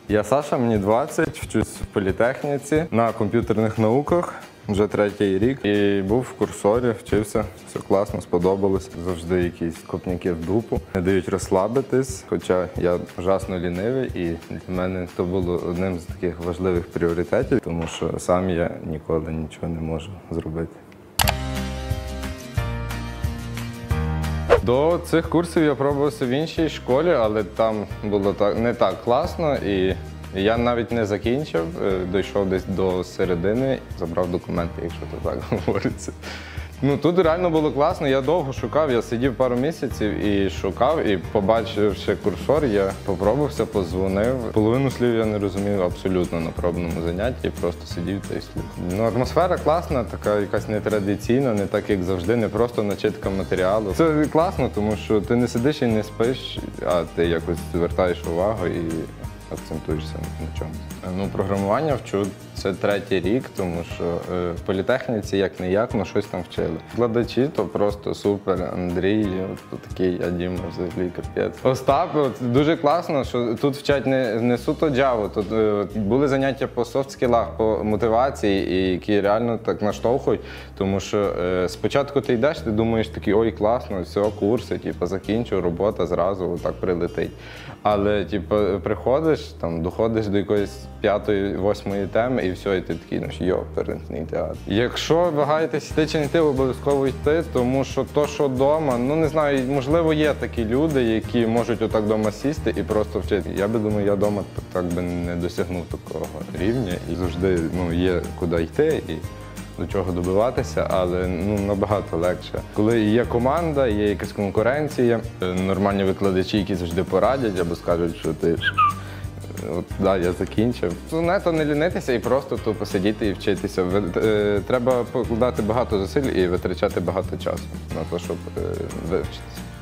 Я Саша, мені 20, вчусь в політехніці на комп'ютерних науках. Вже 3-й рік. І був в курсорі, вчився, все класно, сподобалось. Завжди якісь копняки в дупу. Не дають розслабитись, хоча я ужасно лінивий, і для мене то було одним з таких важливих пріоритетів, тому що сам я ніколи нічого не можу зробити. До цих курсів я пробувався в іншій школі, але там було не так класно. І я навіть не закінчив, дійшов десь до середини, забрав документи, якщо то так говориться. Ну, тут реально було класно, я довго шукав, я сидів пару місяців і шукав, і побачивши курсор, я попробувався, подзвонив. Половину слів я не розумів абсолютно на пробному занятті, просто сидів та й слухав. Ну, атмосфера класна, така якась нетрадиційна, не так, як завжди, не просто начитка матеріалу. Це класно, тому що ти не сидиш і не спиш, а ти якось звертаєш увагу і акцентуєшся на чомусь. Ну, програмування вчу, це 3-й рік, тому що в політехніці як-не-як, ну щось там вчили. Викладачі то просто супер. Андрій, такий, а Діма взагалі капець. Остап, дуже класно, що тут вчать не суто Java, тут були заняття по софт-скілах, по мотивації, які реально так наштовхують, тому що спочатку ти йдеш, ти думаєш такий, ой, класно, все, курси, закінчу, робота зразу отак прилетить. Але приходиш, там, доходиш до якоїсь 5-8 теми і все, і ти такий, ну, йоперний театр. Якщо вагаєтесь йти чи не йти, обов'язково йти, тому що то, що вдома, ну не знаю, можливо, є такі люди, які можуть отак вдома сісти і просто вчити. Я би думаю, я вдома так би не досягнув такого рівня. І завжди є куди йти і до чого добиватися, але набагато легше. Коли є команда, є якась конкуренція, нормальні викладачі, які завжди порадять або скажуть, що ти я закінчив. То не лінитися і просто посидіти і вчитися. Треба покладати багато зусиль і витрачати багато часу на те, щоб вивчитися.